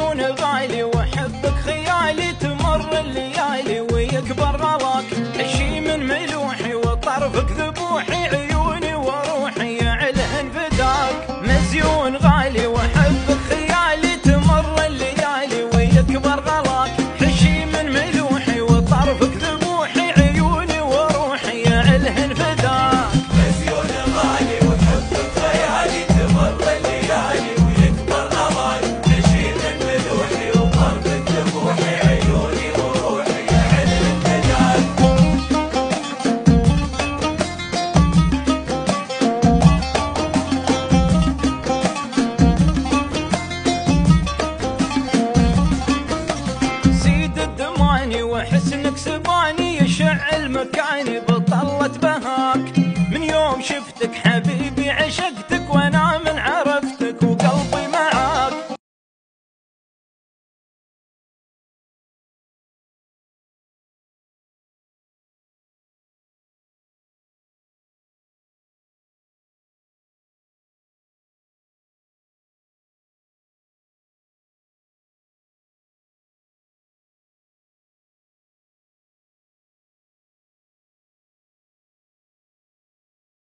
مزيون غالي وحبك خيالي، تمر الليالي ويكبر غلاك، عشي من ملوحي وطرفك ذبوحي، عيوني وروحي يعلهن فداك. مزيون غالي وحبك خيالي، تمر الليالي ويكبر غلاك، عشي من ملوحي وطرفك ذبوحي، عيوني وروحي يعلهن فداك. مزيون غالي وحبك خيالي، تمر الليالي ويكبر غلاك، عشي من ملوحي وطرفك ذبوحي، عيوني وروحي يعلهن فداك. وحسنك سباني يشعل مكاني،